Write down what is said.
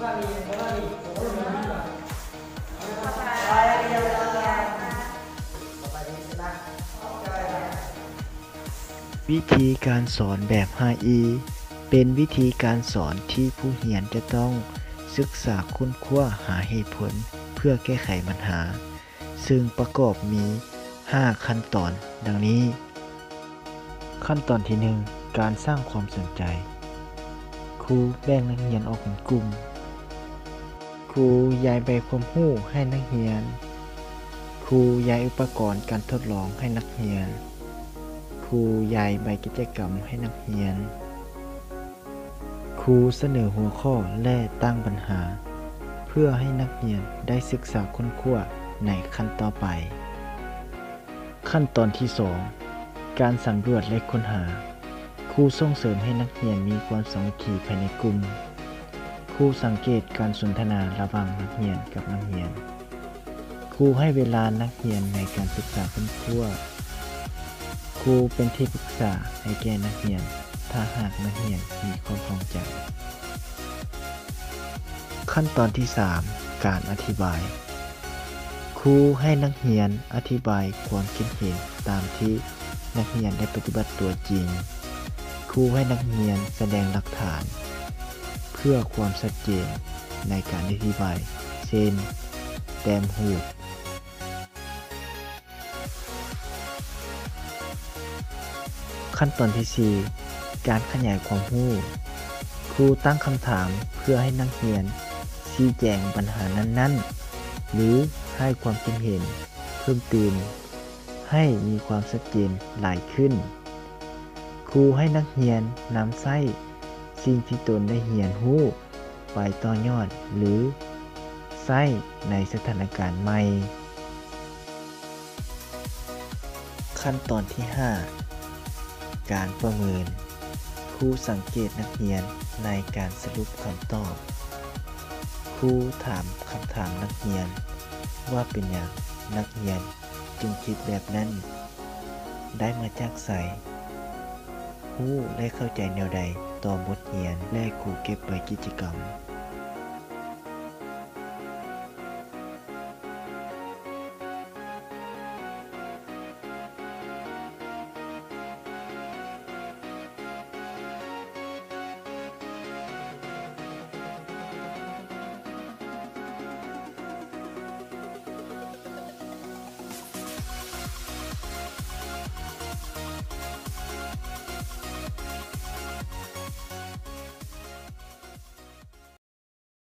วิธีการสอนแบบ 5E เป็นวิธีการสอนที่ผู้เรียนจะต้องศึกษาค้นคว้าหาเหตุผลเพื่อแก้ไขปัญหาซึ่งประกอบมี 5 ขั้นตอนดังนี้ ขั้นตอนที่ 1 การสร้างความสนใจครูแบ่งนักเรียนออกเป็นกลุ่มครูย้ายใบความรู้ให้นักเรียนครูย้ายอุปกรณ์การทดลองให้นักเรียนครูย้ายใบกิจกรรมให้นักเรียนครูเสนอหัวข้อและตั้งปัญหาเพื่อให้นักเรียนได้ศึกษาค้นคว้าในขั้นต่อไปขั้นตอนที่ 2 การสำรวจและค้นหาครูส่งเสริมให้นักเรียนมีความสามัคคีภายในกลุ่มครูสังเกตการสนทนาระหว่างนักเรียนกับนักเรียนครูให้เวลานักเรียนในการศึกษาค้นคว้าครูเป็นที่ปรึกษาให้แก่นักเรียนถ้าหากนักเรียนมีความข้องใจขั้นตอนที่ 3 การอธิบายครูให้นักเรียนอธิบายความคิดเห็นตามที่นักเรียนได้ปฏิบัติตัวจริงครูให้นักเรียนแสดงหลักฐานเพื่อความชัดเจนในการอธิบายเช่นแต้มรูปขั้นตอนที่ 4 การขยายความรู้ครูตั้งคำถามเพื่อให้นักเรียนชี้แจงปัญหานั้นๆหรือให้ความคิดเห็นเพิ่มเติมให้มีความชัดเจนหลายขึ้นครูให้นักเรียนนำใช้สิ่งที่ตนได้เรียนรู้ไปต่อยอดหรือใช้ในสถานการณ์ใหม่ขั้นตอนที่ 5 การประเมินครูสังเกตนักเรียนในการสรุปคำตอบครูถามคำถามนักเรียนว่าเป็นอย่างนักเรียนจึงคิดแบบนั้นได้มาจากไสรู้และเข้าใจแนวใดต่อบทเรียนและครูเก็บไว้กิจกรรม